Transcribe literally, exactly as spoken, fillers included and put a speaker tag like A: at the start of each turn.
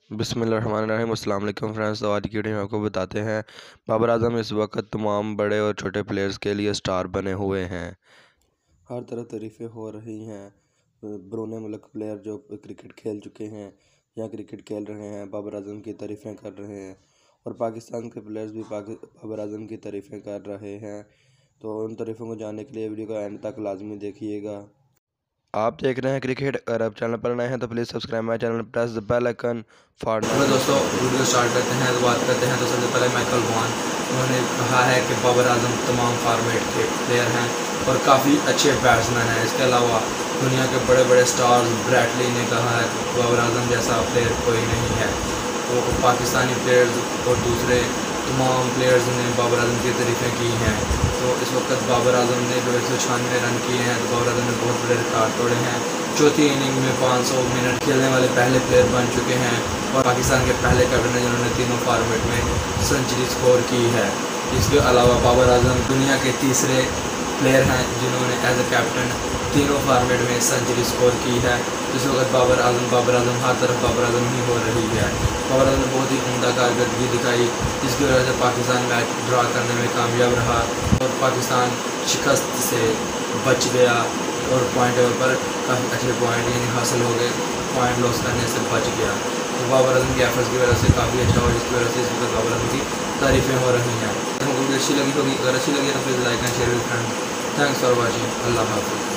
A: बिस्मिल्लाहिर्रहमानिर्रहीम। अस्सलाम वालेकुम फ्रेंड्स। तो आज की वीडियो में आपको बताते हैं बाबर आजम इस वक्त तमाम बड़े और छोटे प्लेयर्स के लिए स्टार बने हुए हैं। हर तरफ तारीफ़ें हो रही हैं। बरूने मुल्क प्लेयर जो क्रिकेट खेल चुके हैं या क्रिकेट खेल रहे हैं बाबर आजम की तारीफ़ें कर रहे हैं, और पाकिस्तान के प्लेयर्स भी बाबर आजम की तारीफ़ें कर रहे हैं। तो उन तारीफ़ों को जानने के लिए वीडियो को एंड तक लाजमी देखिएगा। आप देख रहे हैं क्रिकेट। अगर आप चैनल पर नए हैं तो please subscribe my channel, press the bell icon for
B: hello दोस्तों, वीडियो स्टार्ट करते हैं तो बात करते हैं। तो सबसे पहले माइकल वॉन, उन्होंने कहा है कि बाबर आजम तमाम फॉर्मेट के प्लेयर हैं और काफ़ी अच्छे बैट्समैन हैं। इसके अलावा दुनिया के बड़े बड़े स्टार्स ब्रैडली ने कहा है कि बाबर आजम जैसा प्लेयर कोई नहीं है। तो पाकिस्तानी प्लेयर्स और दूसरे तमाम प्लेयर्स ने बाबर आजम की तारीफ़ें की हैं। तो इस वक्त बाबर आजम ने जो एक सौ छियानवे रन किए हैं, तो बाबर आजम ने बहुत बड़े रिकॉर्ड तोड़े हैं। चौथी इनिंग में पाँच सौ मिनट खेलने वाले पहले प्लेयर बन चुके हैं और पाकिस्तान के पहले कैप्टन हैं जिन्होंने तीनों फॉर्मेट में सेंचुरी स्कोर की है। इसके अलावा बाबर आजम दुनिया के तीसरे प्लेयर हैं जिन्होंने एज ए कैप्टन तीनों फॉर्मेट में सेंचुरी स्कोर की है। इस वक्त बाबर आजम बाबर आजम हर तरफ बाबर आजम ही हो रही है। बाबर आजम ने बहुत ही उम्दा कारकर्दगी दिखाई, जिसकी वजह से पाकिस्तान मैच ड्रा करने में कामयाब रहा और पाकिस्तान शिकस्त से बच गया और पॉइंट पर काफ़ी अच्छे पॉइंट यानी हासिल हो गए, पॉइंट लॉस करने से बच गया। तो बाबर आजम के एफर्ट्स की वजह से काफ़ी अच्छा हुआ, जिसकी वजह से इस वक्त बाबर आजम की तारीफ़ें हो रही हैं। हमको वीडियो अच्छी लगी होगी, अगर अच्छी लगी तो please like and share with friend. Thanks for watching. अल्लाह हाफ़िज़।